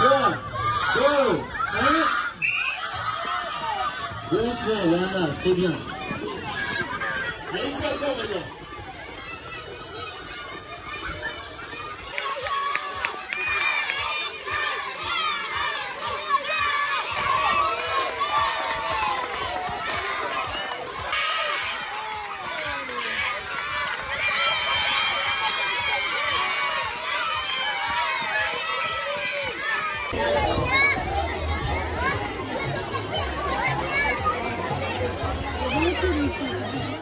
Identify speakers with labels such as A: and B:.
A: 3, 2, 1. Doucement, voilà, c'est bien. Allez, je suis à toi maintenant.
B: Thank you.